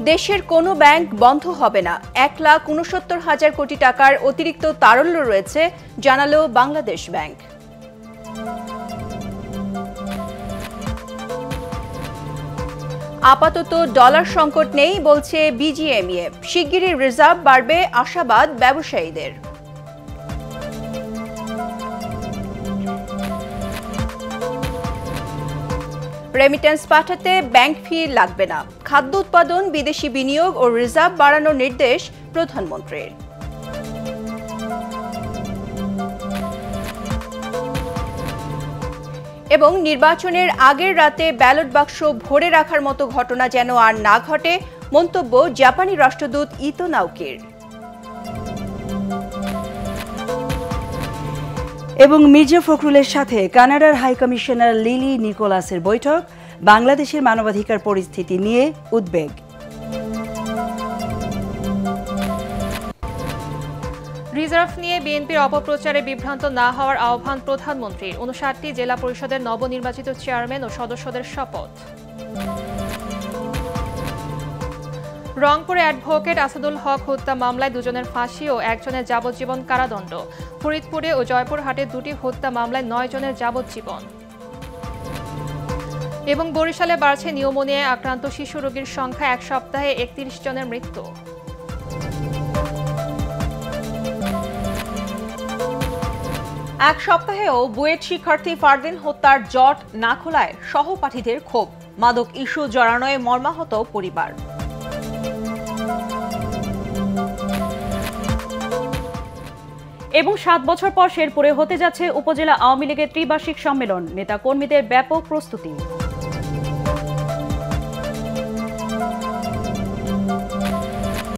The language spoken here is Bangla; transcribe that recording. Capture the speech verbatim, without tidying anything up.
দেশের কোনো ব্যাংক বন্ধ হবে না, এক লাখ উনসত্তর হাজার কোটি টাকার অতিরিক্ত তারল্য রয়েছে, জানালো বাংলাদেশ ব্যাংক। আপাতত ডলার সংকট নেই বলছে বিজিএমইএ, শিগগিরই রিজার্ভ বাড়বে আশাবাদ ব্যবসায়ীদের। রেমিটেন্স পাঠাতে ব্যাংক ফি লাগবে না, খাদ্য উৎপাদন, বিদেশি বিনিয়োগ ও রিজার্ভ বাড়ানোর নির্দেশ প্রধানমন্ত্রীর। এবং নির্বাচনের আগের রাতে ব্যালট বাক্স ভরে রাখার মতো ঘটনা যেন আর না ঘটে, মন্তব্য জাপানি রাষ্ট্রদূত ইতো নাওকির। এবং মির্জা ফখরুলের সাথে কানাডার হাইকমিশনার লিলি নিকোলাসের বৈঠক, বাংলাদেশের মানবাধিকার পরিস্থিতি নিয়ে উদ্বেগ। রিজার্ভ নিয়ে বিএনপির অপপ্রচারে বিভ্রান্ত না হওয়ার আহ্বান প্রধানমন্ত্রীর। উনষাটটি জেলা পরিষদের নবনির্বাচিত চেয়ারম্যান ও সদস্যদের শপথ। রংপুরে অ্যাডভোকেট আসাদুল হক হত্যা মামলায় দুজনের ফাঁসি ও একজনের যাবজ্জীবন কারাদণ্ড। ফরিদপুরে ও জয়পুরহাটে দুটি হত্যা মামলায় নয় জনের যাবজ্জীবন। এবং বরিশালে বাড়ছে নিউমোনিয়ায় আক্রান্ত শিশু রোগীর সংখ্যা, এক সপ্তাহে একত্রিশ জনের মৃত্যু। এক সপ্তাহেও বুয়েট শিক্ষার্থী ফারদিন হত্যার জট না খোলায় সহপাঠীদের ক্ষোভ, মাদক ইস্যু জড়ানোয় মর্মাহত পরিবার। এবং সাত বছর পর শেরপুরে হতে যাচ্ছে উপজেলা আওয়ামী লীগের ত্রিবার্ষিক সম্মেলন, নেতা কর্মীদের ব্যাপক প্রস্তুতি।